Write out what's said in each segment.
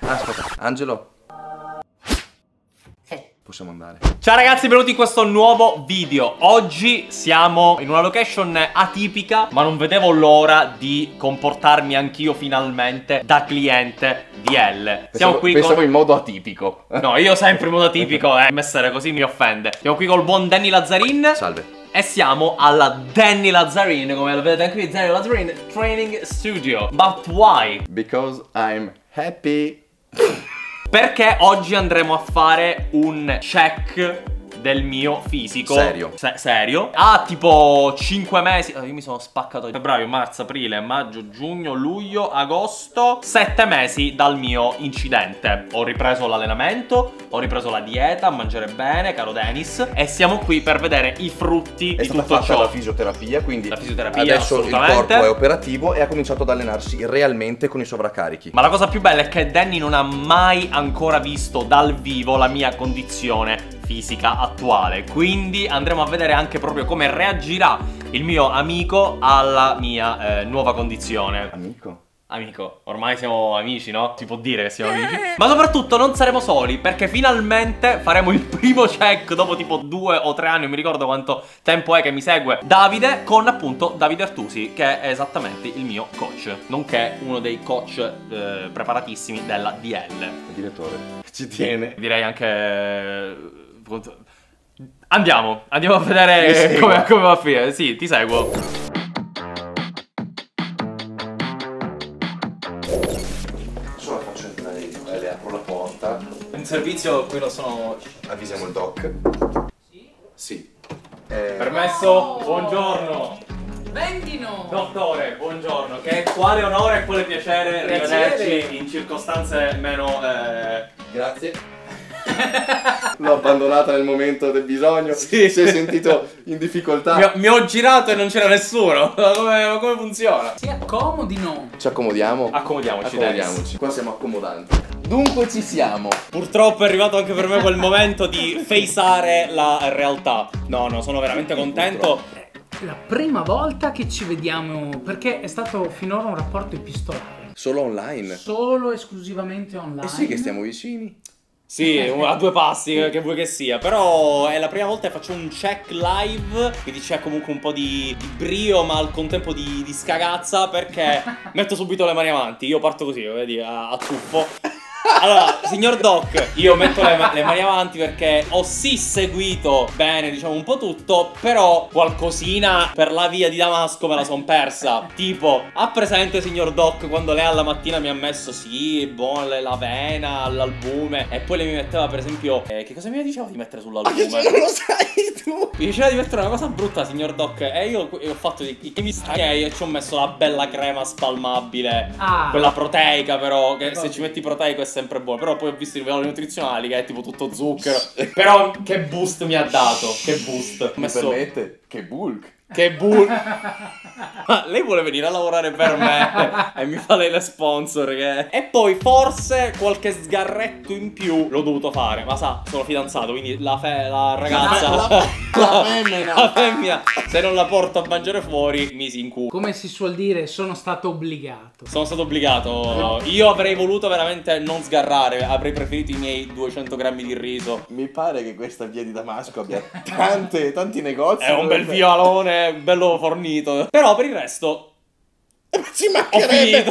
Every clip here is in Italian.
Aspetta, Angelo. Sì. Possiamo andare. Ciao ragazzi, benvenuti in questo nuovo video. Oggi siamo in una location atipica, ma non vedevo l'ora di comportarmi anch'io finalmente da cliente DL. Siamo qui pensavo con... in modo atipico. No, io sempre in modo atipico, essere così mi offende. Siamo qui col buon Danny Lazzarin. Salve. E siamo alla Danny Lazzarin, come lo vedete anche qui, Danny Lazzarin Training Studio. But why? Because I'm happy. Perché oggi andremo a fare un check del mio fisico. Serio? Serio. Ha tipo 5 mesi. Io mi sono spaccato febbraio, marzo, aprile, maggio, giugno, luglio, agosto. 7 mesi dal mio incidente. Ho ripreso l'allenamento, ho ripreso la dieta, a mangiare bene, caro Dennis. E siamo qui per vedere i frutti di tutto ciò. La fisioterapia, quindi la fisioterapia, adesso il assolutamente. corpo è operativo e ha cominciato ad allenarsi realmente con i sovraccarichi. Ma la cosa più bella è che Danny non ha mai ancora visto dal vivo la mia condizione fisica attuale, quindi andremo a vedere anche proprio come reagirà il mio amico alla mia nuova condizione. Amico, ormai siamo amici, no? Si può dire che siamo amici. Ma soprattutto non saremo soli, perché finalmente faremo il primo check dopo tipo 2 o 3 anni, non mi ricordo quanto tempo è che mi segue Davide, con appunto Davide Artusi, che è esattamente il mio coach, nonché uno dei coach preparatissimi della DL. Il direttore ci tiene. Direi anche... Andiamo a vedere come va a finire. Sì, ti seguo. Adesso la faccio entrare io, le apro la porta. In servizio qui lo sono... Avvisiamo il doc. Sì? Sì. Permesso? Buongiorno. Vendino! Dottore, buongiorno. Che quale onore e quale piacere rivederci in circostanze meno... Grazie. L'ho abbandonata nel momento del bisogno. Sì. Si è sentito in difficoltà. Mi ho girato e non c'era nessuno. Come funziona? Si accomodino! Ci accomodiamo? Accomodiamoci. Qua siamo accomodanti. Dunque ci siamo. Purtroppo è arrivato anche per me quel momento di faceare la realtà. No, sono veramente contento. La prima volta che ci vediamo, perché è stato finora un rapporto epistolare. Solo online? Solo esclusivamente online. Eh sì, che stiamo vicini. Sì, a 2 passi, che vuoi che sia. Però è la prima volta che faccio un check live, quindi c'è comunque un po' di brio, ma al contempo di scagazza, perché metto subito le mani avanti. Io parto così, vedi, a tuffo. Allora, signor Doc, io metto le mani avanti perché ho sì seguito bene, diciamo, un po' tutto, però qualcosina per la via di Damasco me la son persa. Tipo, ha presente, signor Doc, quando lei alla mattina mi ha messo, sì, buona l'avena, l'albume, e poi lei mi metteva, per esempio, che cosa mi diceva di mettere sull'albume? Ma che non lo sai tu? Mi diceva di mettere una cosa brutta, signor Doc, e io ho fatto i miei e ci ho messo la bella crema spalmabile, quella proteica, però, che se ci metti proteico è sempre buono. Però poi ho visto i valori nutrizionali che è tipo tutto zucchero. Però che boost mi ha dato, che boost. Mi permette? Che bulk. Che bulk. Ma lei vuole venire a lavorare per me e mi fa lei le sponsor che... E poi forse qualche sgarretto in più l'ho dovuto fare. Ma sa, sono fidanzato, quindi la ragazza la femmina, se non la porto a mangiare fuori mi si incuba. Come si suol dire, sono stato obbligato. Sono stato obbligato. Io avrei voluto veramente non sgarrare. Avrei preferito i miei 200 grammi di riso. Mi pare che questa via di Damasco abbia tanti negozi. È un bel vialone, bello fornito. Però per il resto ci ho finito.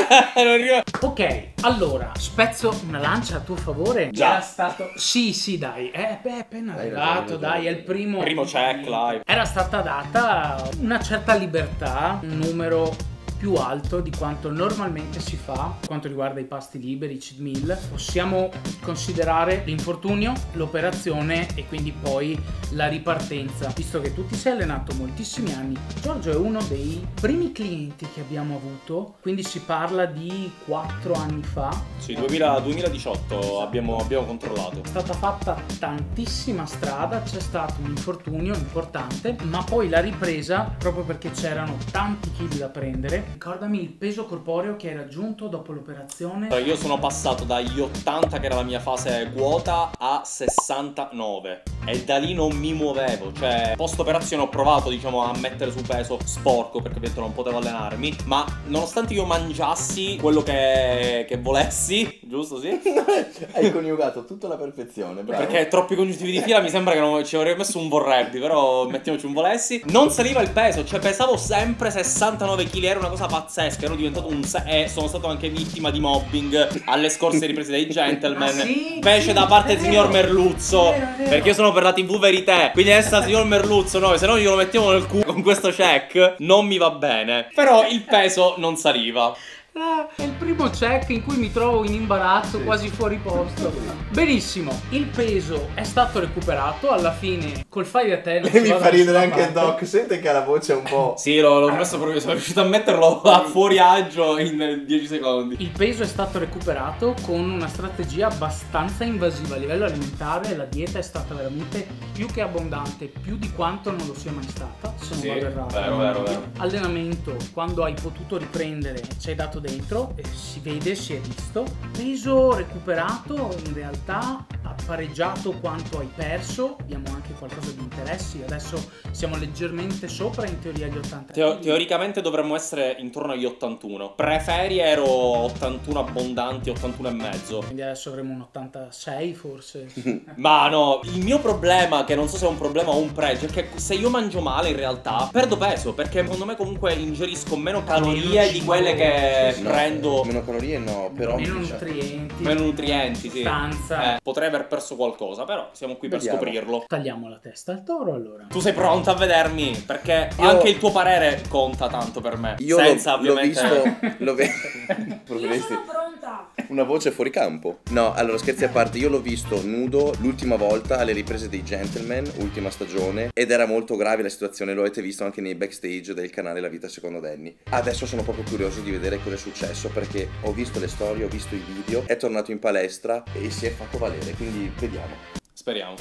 Ok, allora, spezzo una lancia a tuo favore. Già. Era stato... Sì, dai. È appena arrivato, dai, è il primo check live. Era stata data una certa libertà, un numero più alto di quanto normalmente si fa per quanto riguarda i pasti liberi, i cheat meal. Possiamo considerare l'infortunio, l'operazione e quindi poi la ripartenza. Visto che tu ti sei allenato moltissimi anni, Giorgio è uno dei primi clienti che abbiamo avuto, quindi si parla di 4 anni fa. Sì, 2018 abbiamo controllato. È stata fatta tantissima strada, c'è stato un infortunio importante, ma poi la ripresa, proprio perché c'erano tanti chili da prendere, Ricordami il peso corporeo che hai raggiunto dopo l'operazione. Io sono passato dagli 80, che era la mia fase quota, a 69 e da lì non mi muovevo. Cioè, post operazione ho provato, diciamo, a mettere su peso sporco, perché ovviamente non potevo allenarmi, ma nonostante io mangiassi quello che volessi, giusto, sì? Hai coniugato tutto alla perfezione, bravo. Perché troppi congiuntivi di fila mi sembra che non ci avrei messo un vorrebbe, però mettiamoci un volessi. Non saliva il peso, cioè pesavo sempre 69 kg, era una cosa pazzesca, ero diventato e sono stato anche vittima di mobbing alle scorse riprese dei Gentleman. Sì, Specie sì, da parte è del signor vero. Merluzzo, È vero. perché io sono per la TV Verité, quindi adesso il signor Merluzzo, no, se no glielo mettiamo nel culo con questo check, non mi va bene. Però il peso non saliva. Ah, è il primo check in cui mi trovo in imbarazzo, quasi fuori posto. Benissimo, il peso è stato recuperato alla fine col fai da te. Mi fa ridere anche il Doc, sente che ha la voce un po'... Sì, l'ho messo proprio, sono riuscito a metterlo a fuori agio in 10 secondi. Il peso è stato recuperato con una strategia abbastanza invasiva a livello alimentare. La dieta è stata veramente più che abbondante, più di quanto non lo sia mai stata, se non Sì, vado errato. vero. Allenamento, quando hai potuto riprendere, ci hai dato dentro e si vede, si è visto. Peso recuperato, in realtà ha pareggiato quanto hai perso. Abbiamo anche qualcosa di interessi, adesso siamo leggermente sopra in teoria gli 80 kg. Teoricamente dovremmo essere intorno agli 81. Pre-ferie ero 81 abbondanti, 81 e mezzo. Quindi adesso avremo un 86 forse. Ma no, il mio problema, che non so se è un problema o un pregio, è che se io mangio male in realtà perdo peso, perché secondo me comunque ingerisco meno calorie di quelle che No, prendo. meno calorie no, però... Meno nutrienti. Meno nutrienti, sì. Sostanza. Potrei aver perso qualcosa, però siamo qui per Vediamo. scoprirlo. Tagliamo la testa al toro allora. Tu sei pronta a vedermi? Perché Io- anche il tuo parere conta tanto per me. Io Senza l'ho ovviamente. visto... Io Vorresti sono pronta. una voce fuori campo? No, allora scherzi a parte, io l'ho visto nudo l'ultima volta alle riprese dei Gentleman, ultima stagione, ed era molto grave la situazione, lo avete visto anche nei backstage del canale La Vita Secondo Danny. Adesso sono proprio curioso di vedere cosa è successo, perché ho visto le storie, ho visto i video, è tornato in palestra e si è fatto valere, quindi vediamo. Speriamo.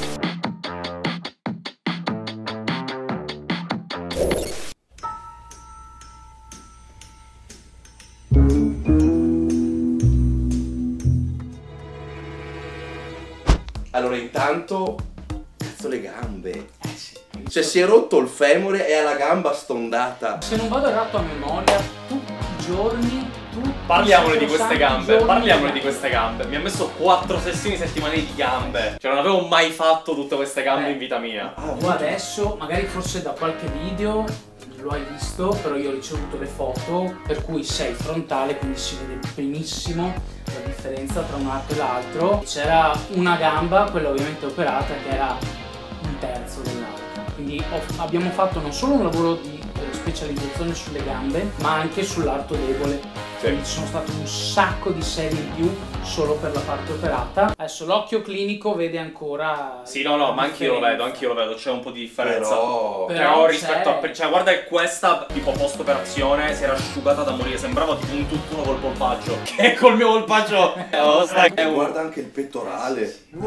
Allora intanto, cazzo le gambe. Cioè si è rotto il femore e ha la gamba stondata. Se non vado errato a memoria, tutti i giorni, Parliamone di queste gambe, parliamone di queste. queste gambe. Mi ha messo 4 sessioni settimanali di gambe. Cioè non avevo mai fatto tutte queste gambe in vita mia. Tu adesso, magari forse da qualche video lo hai visto, però io ho ricevuto le foto per cui sei frontale, quindi si vede benissimo la differenza tra un arco e l'altro. C'era una gamba, quella ovviamente operata, che era un terzo dell'altra. Quindi abbiamo fatto non solo un lavoro di specializzazione sulle gambe, ma anche sull'arto debole. Quindi ci sono state un sacco di serie in più solo per la parte operata. Adesso l'occhio clinico vede ancora. Sì, no, ma anch'io lo vedo, c'è un po' di differenza. Però Rispetto a. Cioè, guarda che questa, tipo post operazione, si era asciugata da morire, sembrava tipo un tutt'uno col polpaggio. Che col mio polpaggio. guarda anche il pettorale. Non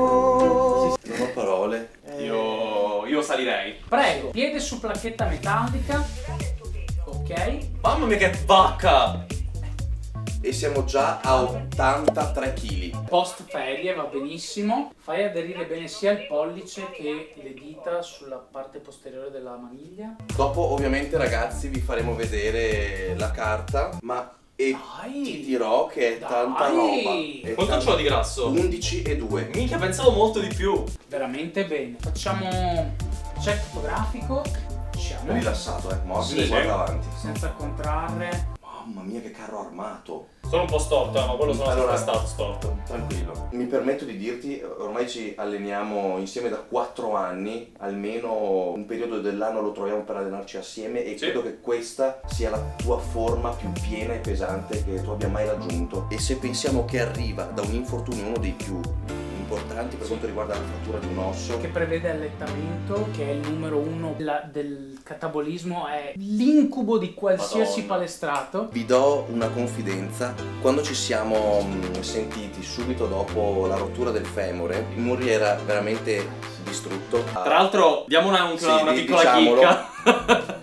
ho parole. Io salirei. Prego, piede su placchetta metallica. Ok. Mamma mia che vacca! E siamo già a 83 kg. Post ferie va benissimo. Fai aderire bene sia il pollice che le dita sulla parte posteriore della maniglia. Dopo ovviamente ragazzi vi faremo vedere la carta, ma ti dirò che è tanta roba. È Quanto c'ho di grasso? 11 e 2. Minchia, pensavo molto di più. Veramente bene. Facciamo check fotografico. Siamo Rilassato, morbido, Sì. guarda avanti. senza contrarre. Mamma mia che carro armato. Sono un po' storto, ma quello sono Allora- sempre stato storto. Tranquillo. Mi permetto di dirti, ormai ci alleniamo insieme da 4 anni, almeno un periodo dell'anno lo troviamo per allenarci assieme e Sì. credo che questa sia la tua forma più piena e pesante che tu abbia mai raggiunto. E se pensiamo che arriva da un infortunio, uno dei più importanti per quanto riguarda la frattura di un osso, Che prevede allettamento, che è il numero uno del catabolismo, è l'incubo di qualsiasi Madonna. palestrato. vi do una confidenza. Quando ci siamo sentiti subito dopo la rottura del femore, il Murri era veramente distrutto. Tra l'altro, diamo una Sì, piccola diciamolo. chicca. Perché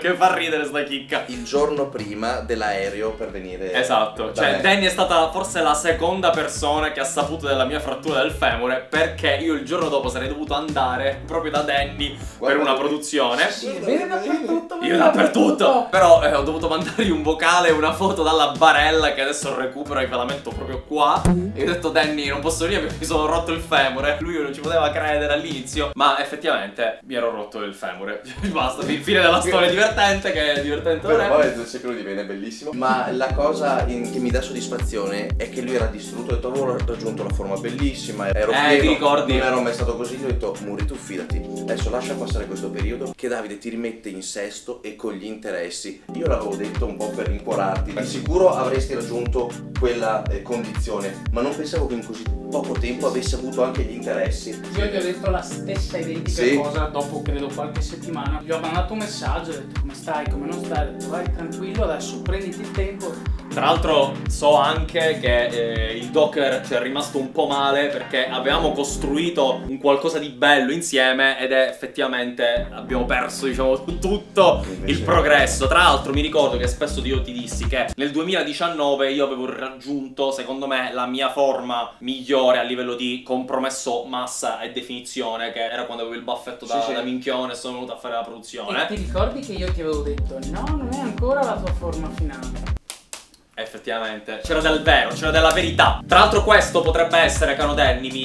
che fa ridere sta chicca. Il giorno prima dell'aereo per venire. Esatto, da cioè me. Danny è stata forse la seconda persona che ha saputo della mia frattura del femore, perché io il giorno dopo sarei dovuto andare proprio da Danny per una produzione. Sì, vede dappertutto. Io dappertutto. Però ho dovuto mandargli un vocale e una foto dalla barella che adesso recupero il filamento proprio qua. E io ho detto Danny non posso venire perché mi sono rotto il femore. Lui non ci poteva credere all'inizio, ma effettivamente mi ero rotto il femore. Basta, fine della storia divertente, che è divertente non è. Poi 2 secondi diviene bellissimo. Ma la cosa che mi dà soddisfazione è che lui era distrutto. Ho detto avevo raggiunto una forma bellissima, ero pieno, ti ricordi? non ero mai stato così. Gli ho detto Muri, tu fidati, adesso lascia passare questo periodo che Davide ti rimette in sesto e con gli interessi. Io l'avevo detto un po' per rincuorarti, di sicuro avresti raggiunto quella condizione, ma non pensavo che in così poco tempo avessi avuto anche gli interessi. Io ti ho detto la stessa identica Sì. cosa dopo credo qualche settimana. Gli ho mandato un messaggio, ho detto come stai, come non stai, ho detto vai tranquillo, adesso prenditi il tempo. Tra l'altro so anche che il Docker ci è rimasto un po' male perché avevamo costruito un qualcosa di bello insieme ed è effettivamente abbiamo perso, diciamo, tutto il progresso. Tra l'altro mi ricordo che spesso io ti dissi che nel 2019 io avevo raggiunto, secondo me, la mia forma migliore a livello di compromesso massa e definizione, che era quando avevo il baffetto da, Sì, sì. da minchione e sono venuto a fare la produzione. E ti ricordi che io ti avevo detto no, non è ancora la tua forma finale. Effettivamente, c'era del vero, c'era della verità. Tra l'altro questo potrebbe essere Canon Danny.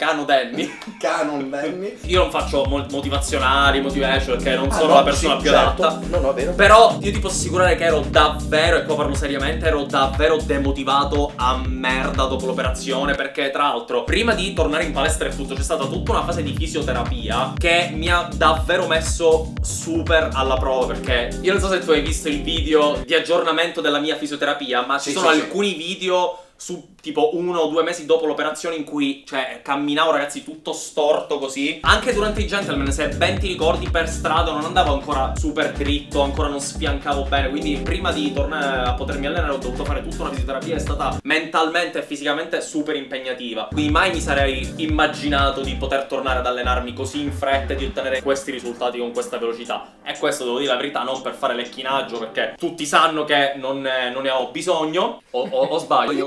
Canon Danny. Io non faccio motivazionali, motivation, perché non sono no, la persona sì, più certo. adatta. No, vero. Però io ti posso assicurare che ero davvero, e qua parlo seriamente, ero davvero demotivato a merda dopo l'operazione. Perché tra l'altro prima di tornare in palestra e tutto c'è stata tutta una fase di fisioterapia che mi ha davvero messo super alla prova. Perché io non so se tu hai visto il video di aggiornamento della mia fisioterapia, ma ci sono alcuni video su tipo 1 o 2 mesi dopo l'operazione in cui, cioè, camminavo, ragazzi, tutto storto così. Anche durante i gentleman, se ben ti ricordi, per strada non andavo ancora super dritto, ancora non sfiancavo bene. Quindi prima di tornare a potermi allenare ho dovuto fare tutta una fisioterapia, è stata mentalmente e fisicamente super impegnativa. Quindi mai mi sarei immaginato di poter tornare ad allenarmi così in fretta e di ottenere questi risultati con questa velocità. E questo, devo dire la verità, non per fare lecchinaggio, perché tutti sanno che non ne ho bisogno. O sbaglio?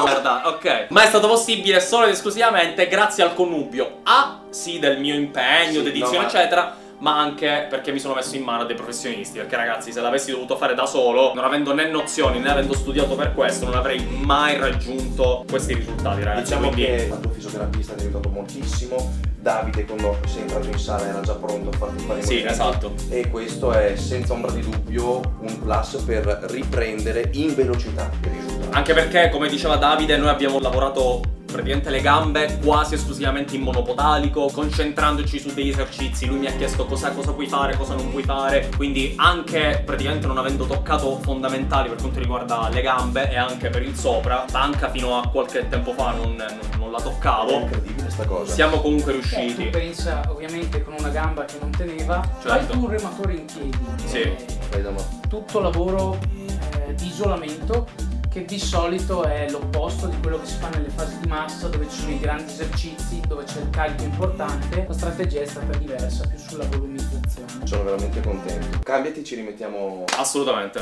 Ok, ma è stato possibile solo ed esclusivamente grazie al connubio sì del mio impegno, Sì, dedizione, eccetera, ma anche perché mi sono messo in mano a dei professionisti. Perché ragazzi, se l'avessi dovuto fare da solo, non avendo né nozioni né avendo studiato per questo, non avrei mai raggiunto questi risultati, ragazzi. Diciamo quindi che la tua fisioterapista ti ha aiutato moltissimo. Davide, quando sei entrato in sala, era già pronto a farti fare i sì, movimenti. esatto. E questo è senza ombra di dubbio un plus per riprendere in velocità i risultati. Anche perché, come diceva Davide, noi abbiamo lavorato praticamente le gambe quasi esclusivamente in monopodalico, concentrandoci su degli esercizi. Lui mi ha chiesto cosa puoi fare, cosa non puoi fare. Quindi anche praticamente non avendo toccato fondamentali per quanto riguarda le gambe e anche per il sopra, banca fino a qualche tempo fa non la toccavo. È incredibile sta cosa. Siamo comunque Tu riusciti. pensa ovviamente con una gamba che non teneva, fai Certo. tu un rematore in piedi. Sì. Tutto lavoro di isolamento che di solito è l'opposto di quello che si fa nelle fasi di massa, dove ci sono i grandi esercizi, dove c'è il carico importante. La strategia è stata diversa, più sulla volumizzazione. Sono veramente contento. Cambiati, ci rimettiamo. Assolutamente.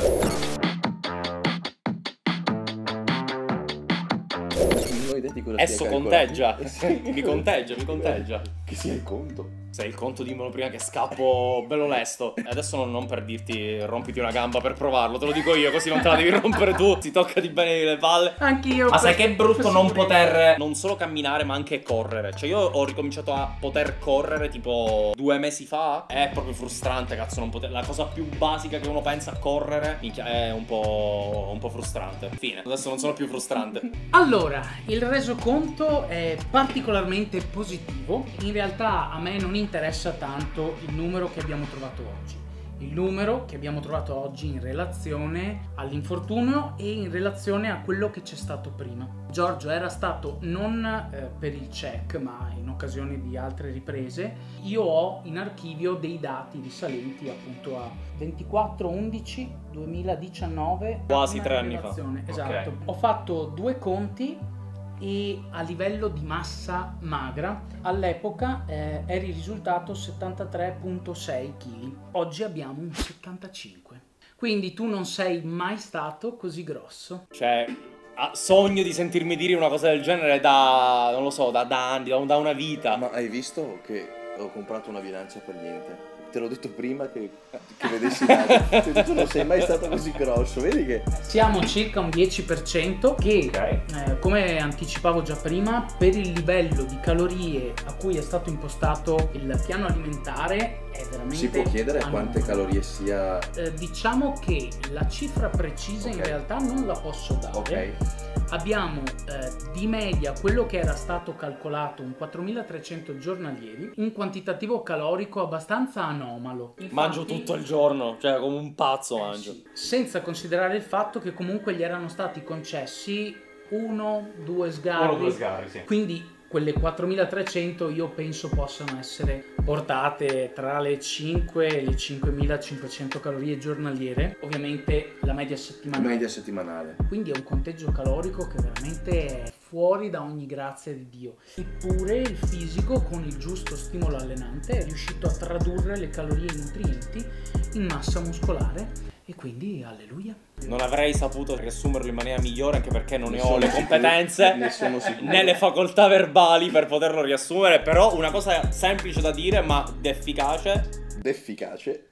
Non ho idea di cosa Esso stia conteggia. calcolando. Mi conteggia. Che sia il conto. Se il conto dimmelo prima che scappo bello lesto. Adesso non per dirti rompiti una gamba per provarlo, te lo dico io, così non te la devi rompere tu. Ti tocca di bene le palle. Anch'io. Ma sai che è brutto non poter non solo camminare ma anche correre. Cioè io ho ricominciato a poter correre tipo 2 mesi fa. È proprio frustrante, cazzo, non poter. La cosa più basica che uno pensa a correre, minchia, è un po' frustrante. Fine. Adesso non sono più frustrante. Allora, il resoconto è particolarmente positivo. In realtà a me non interessa tanto il numero che abbiamo trovato oggi. Il numero che abbiamo trovato oggi in relazione all'infortunio e in relazione a quello che c'è stato prima. Giorgio era stato non per il check, ma in occasione di altre riprese. Io ho in archivio dei dati risalenti appunto a 24/11/2019. Quasi Una 3 anni fa. relazione, esatto. Ok. Ho fatto 2 conti e a livello di massa magra all'epoca eri risultato 73,6 kg. Oggi abbiamo un 75. Quindi tu non sei mai stato così grosso. Cioè, sogno di sentirmi dire una cosa del genere da, non lo so, da anni, da una vita. Ma hai visto che ho comprato una bilancia per niente? Te l'ho detto prima che vedessi l'altro. Tu non sei mai stato così grosso, vedi che... Siamo circa un 10% che, come anticipavo già prima, per il livello di calorie a cui è stato impostato il piano alimentare è veramente... Si può chiedere quante calorie sia... diciamo che la cifra precisa in realtà non la posso dare. Ok. Abbiamo di media quello che era stato calcolato, un 4300 giornalieri, un quantitativo calorico abbastanza anomalo. Infatti, mangio tutto il giorno, cioè come un pazzo mangio. senza considerare il fatto che comunque gli erano stati concessi 1-2 sgarri. Sì. Quindi quelle 4300 io penso possano essere portate tra le 5 e le 5500 calorie giornaliere, ovviamente la media settimanale. Media settimanale. Quindi è un conteggio calorico che veramente è fuori da ogni grazia di Dio. Eppure il fisico, con il giusto stimolo allenante, è riuscito a tradurre le calorie e i nutrienti in massa muscolare e quindi alleluia. Non avrei saputo riassumerlo in maniera migliore, anche perché non ne ho sono le sicuro, competenze ne sono sicuro. né le facoltà verbali per poterlo riassumere. Però una cosa semplice da dire ma Efficace.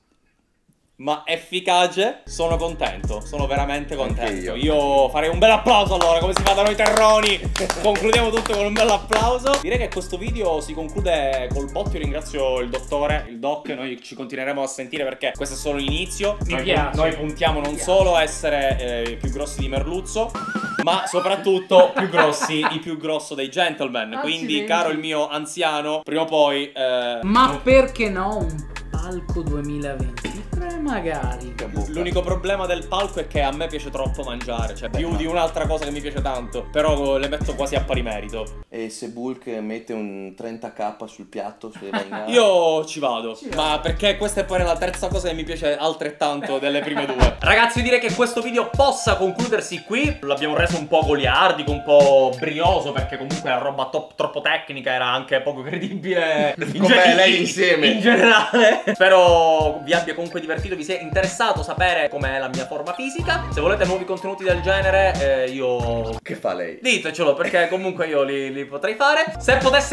ma efficace, sono contento, sono veramente contento. Anche Io farei un bel applauso allora, come si fa da noi terroni. Concludiamo tutto con un bel applauso. Direi che questo video si conclude col botto. Io ringrazio il dottore, il doc. Noi ci continueremo a sentire perché questo è solo l'inizio. Noi puntiamo non solo a essere più grossi di Merluzzo, ma soprattutto più grossi, il più grosso dei gentleman. Quindi, caro il mio anziano, prima o poi Ma perché no un palco 2023 magari? l'unico problema del palco è che a me piace troppo mangiare, cioè più di un'altra cosa che mi piace tanto, però le metto quasi a pari merito. E se Bulk mette un 30k sul piatto, se va in gara... Io ci vado, ma perché questa è poi la terza cosa che mi piace altrettanto delle prime due. Ragazzi, direi che questo video possa concludersi qui. L'abbiamo reso un po' goliardico, un po' brioso, perché comunque la roba troppo tecnica era anche poco credibile Com'è lei insieme? in generale. Spero vi abbia comunque divertito, vi sia interessato sapere com'è la mia forma fisica. Se volete nuovi contenuti del genere, io... Che fa lei? ditecelo, perché comunque io li potrei fare. Se potesse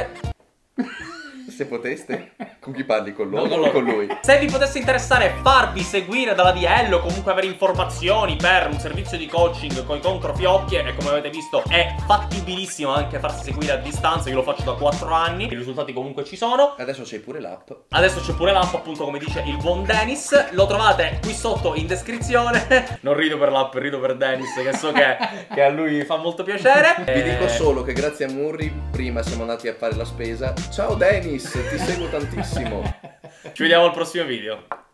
Se poteste? Con chi parli? Con No, loro o con lui? Se vi potesse interessare farvi seguire dalla DL o comunque avere informazioni per un servizio di coaching con i controfiocchi, e come avete visto è fattibilissimo anche farsi seguire a distanza. Io lo faccio da 4 anni, i risultati comunque ci sono. Adesso c'è pure l'app. Adesso c'è pure l'app, appunto, come dice il buon Dennis. Lo trovate qui sotto in descrizione. Non rido per l'app, rido per Dennis, che so che a lui fa molto piacere. Vi dico solo che grazie a Murri prima siamo andati a fare la spesa. Ciao Dennis, ti seguo tantissimo. Ci vediamo al prossimo video.